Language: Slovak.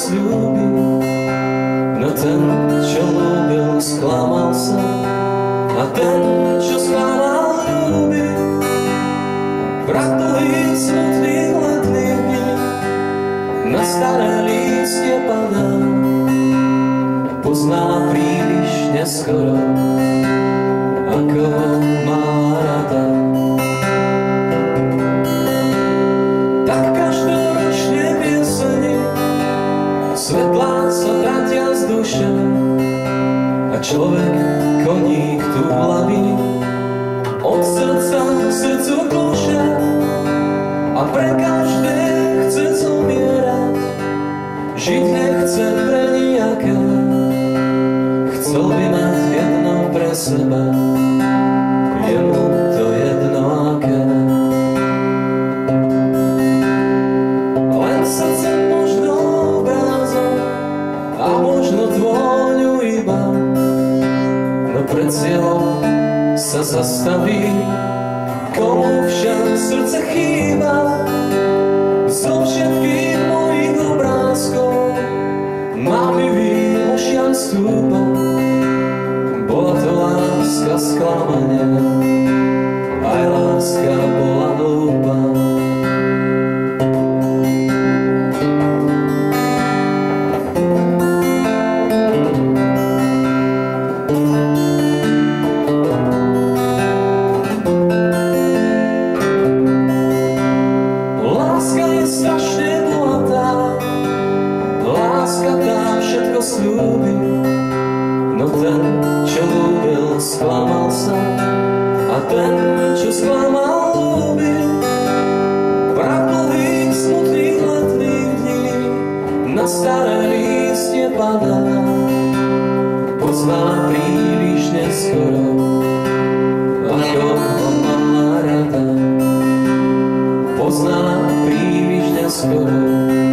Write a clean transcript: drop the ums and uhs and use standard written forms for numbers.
sľúbi, no ten, čo ľúbil, sklamal sa. A ten, čo sklamal, ľúbi, vrah dlhých smutných letných dní na staré lístie padá. Pozná príliš neskoro, ako má rada. Tak každoročne v jeseni svetlá sa tratia z duše a človek koník túlavý od srdca k srdcu kľúče a pre každé chce zomierať, žiť nechce pre nijaké. Chcel by mať jedno pre seba, je mu to jedno aké. Len srdce možno obrázok a možno tvôňu iba, no pred cieľom sa zastaví, komu však srdce chýba. Zo všetkých mojich obrázkov mami výmošiam stúpa. Bola to láska sklamanie, aj láska bola hlúpa. Láska je strašne bohatá, láska tá všetko sľúbi, no ten, čo ľúbil, sklamal sa. A ten, čo sklamal, ľúbi, vrah dlhých smutných letných dní na staré lístie padá. Pozná príliš neskoro, ako ho má rada. Pozná príliš neskoro,